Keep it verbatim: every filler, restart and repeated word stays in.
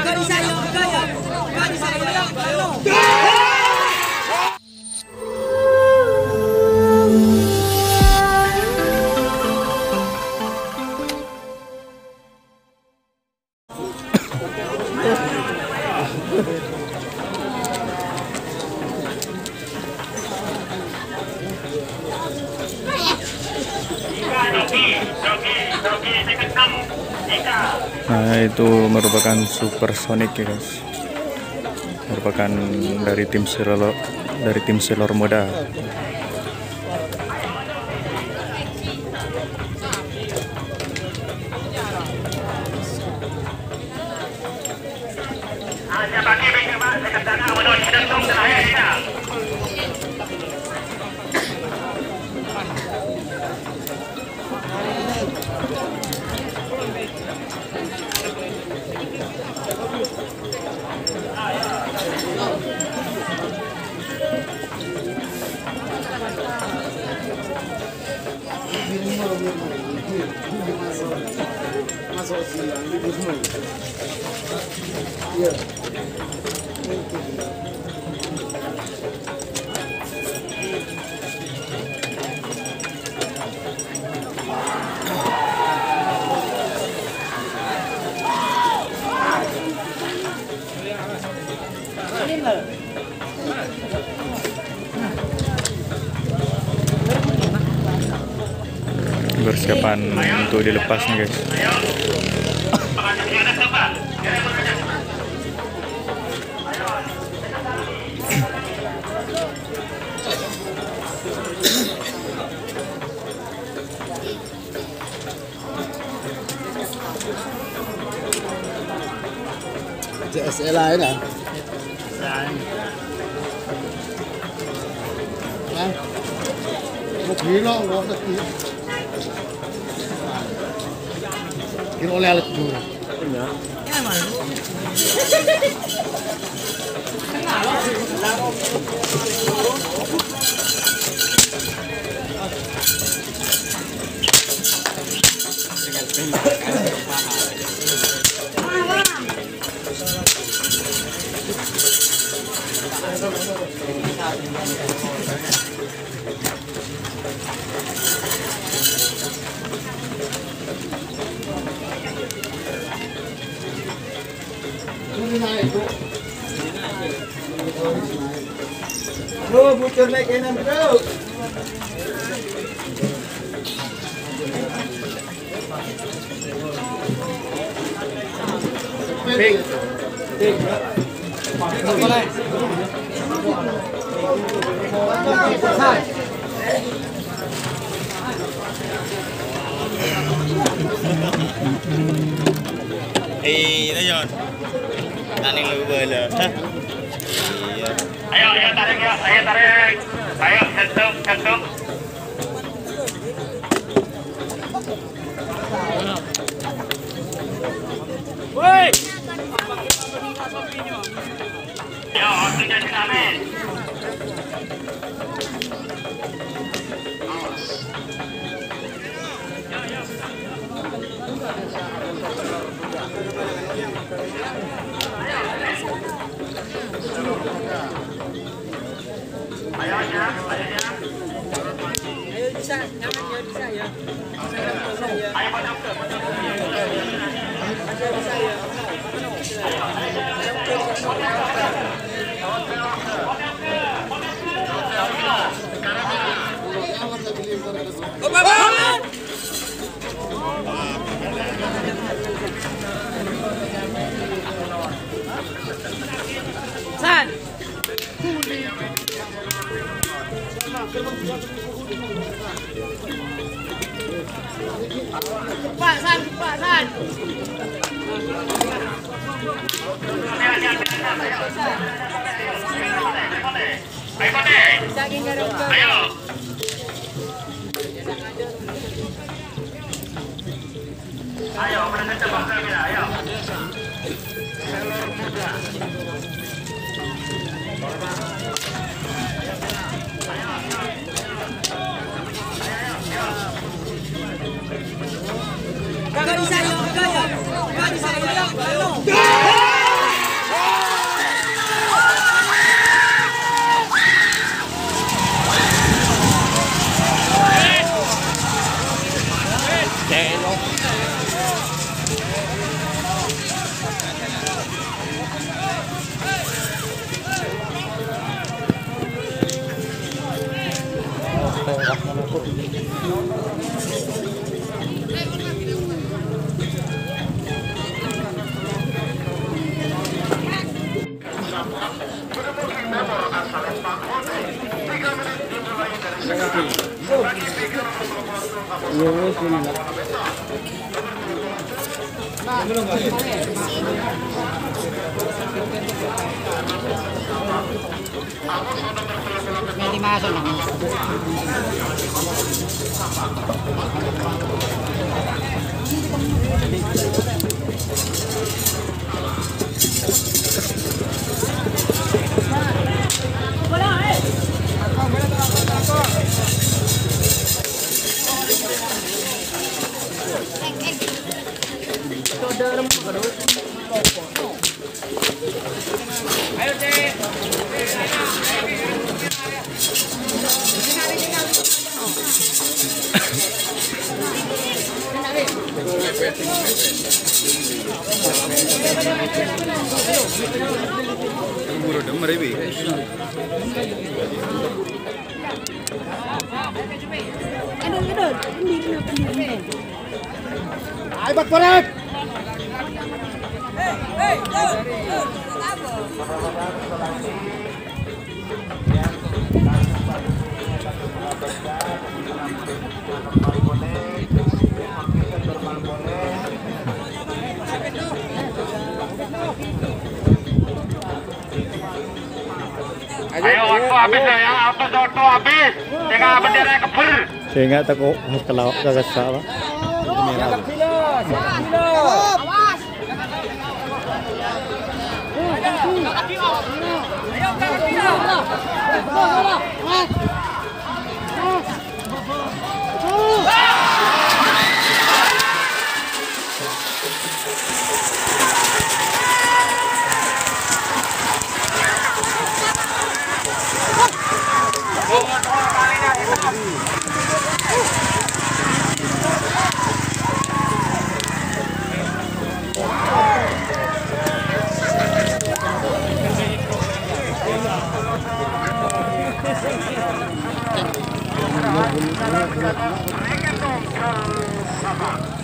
Kakak di saya, kakak ya. Kakak di saya, kakak. Nah, itu merupakan Supersonic ya guys, merupakan dari tim Selor dari tim Selor Moda. Persiapan untuk dilepas nih guys. J S L A ini. Một kilo ngon thật kì. Kilo lẻ là đủ. Cái mà. Bro, bocor naik enak bro. Pik, pik. Boleh. Eh, itu John. Taning lu bela. Ayo, ayo tarik ya, ayo tarik. Ayo sentuh, sentuh. Woi. Ayo, waktunya dinamis. Ayo ya, ayo ya. Ayo bisa, jangan ya bisa ya. Ayo pojok ke, pojok ke. Ayo bisa ya. Oh, Bapak. San. Pak San, Pak San. Ayo. Ayo, mereka coba kita, ayo. Selor Moda. Kakak di saya, kakak ya. Kakak di saya, kakak. May limaso lang. Ay, ba't korek? Ayo waktu habis ya, auto auto habis. Tengah bendera kebur. Saya nggak tahu kalau kagak salah. Reggaeton,